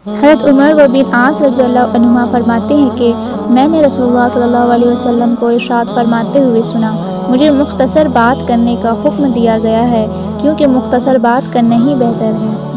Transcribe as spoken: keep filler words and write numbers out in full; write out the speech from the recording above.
हज़रत उमर व बिन आस रज़ियल्लाहु अन्हुमा फरमाते हैं कि मैंने रसूलुल्लाह सल्लल्लाहु अलैहि वसल्लम को इरशाद फरमाते हुए सुना, मुझे मुख्तसर बात करने का हुक्म दिया गया है क्योंकि मुख्तसर बात करना ही बेहतर है।